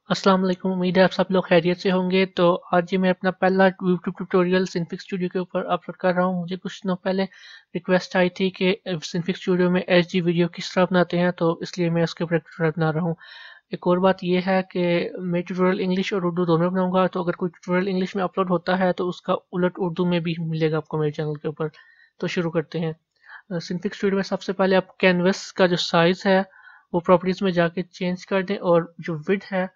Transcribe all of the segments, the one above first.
अस्सलाम वालेकुम। उम्मीद है आप सब लोग खैरियत से होंगे। तो आज ये मैं अपना पहला यूट्यूब ट्यूटोरियल सिनफिग स्टूडियो के ऊपर अपलोड कर रहा हूँ। मुझे कुछ दिनों पहले रिक्वेस्ट आई थी कि सिनफिग स्टूडियो में एचडी वीडियो किस तरह बनाते हैं, तो इसलिए मैं उसके ऊपर एक ट्यूटोरियल बना रहा हूँ। एक और बात यह है कि मैं ट्यूटोरियल इंग्लिश और उर्दू दोनों बनाऊंगा, तो अगर कोई ट्यूटोरियल इंग्लिश में अपलोड होता है तो उसका उलट उर्दू में भी मिलेगा आपको मेरे चैनल के ऊपर। तो शुरू करते हैं। सिनफिग स्टूडियो में सबसे पहले आप कैनवस का जो साइज़ है वो प्रॉपर्टीज़ में जाके चेंज कर दें, और जो विड्थ है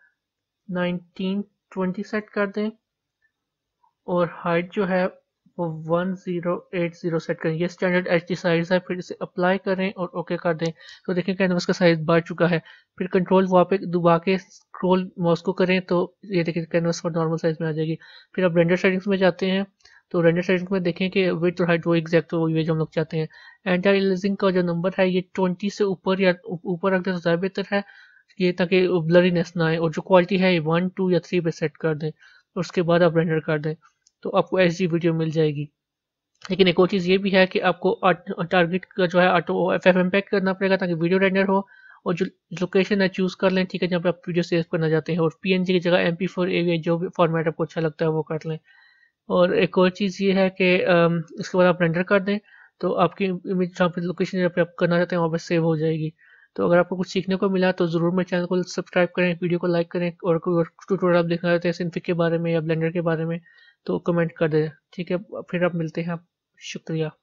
1920 सेट कर दें, और हाइट जो है वो 1080 सेट करें। ये स्टैंडर्ड एचडी साइज है। फिर इसे अप्लाई करें और ओके कर दें। तो देखें कैनवस का साइज बढ़ चुका है। फिर कंट्रोल वहाँ पे दबा के स्क्रॉल माउस को करें तो ये देखिए कैनवस पर नॉर्मल साइज में आ जाएगी। फिर आप रेंडर सेटिंग्स में जाते हैं, तो रेंडर सेटिंग्स में देखें कि विड्थ और हाइट वो एग्जैक्ट वही जो हम लोग चाहते हैं। एंटी अलियासिंग का जो नंबर है ये 20 से ऊपर या ऊपर रख दें तो ज़्यादा बेहतर है, ये ताकि ब्लरीनेस ना आए। और जो क्वालिटी है ये 1, 2 या 3 पे सेट कर दें, और उसके बाद आप रेंडर कर दें तो आपको एचडी वीडियो मिल जाएगी। लेकिन एक और चीज़ ये भी है कि आपको टारगेट का जो है ऑटो एफएफएम पैक करना पड़ेगा ताकि वीडियो रेंडर हो। और जो लोकेशन है चूज़ कर लें, ठीक है, जहाँ पे आप वीडियो सेव करना चाहते हैं, और पीएनजी की जगह MP4 AVI जो भी फॉर्मेट आपको अच्छा लगता है वो कर लें। और एक और चीज़ ये है कि इसके बाद आप रेंडर कर दें तो आपकी इमेज जहाँ पे लोकेशन जहाँ पे आप करना चाहते हैं वहाँ पे सेव हो जाएगी। तो अगर आपको कुछ सीखने को मिला तो ज़रूर मेरे चैनल को सब्सक्राइब करें, वीडियो को लाइक करें, और कोई और ट्यूटोरियल आप देखना चाहते हैं सिनफिग के बारे में या ब्लेंडर के बारे में तो कमेंट कर दें। ठीक है, फिर आप मिलते हैं। शुक्रिया।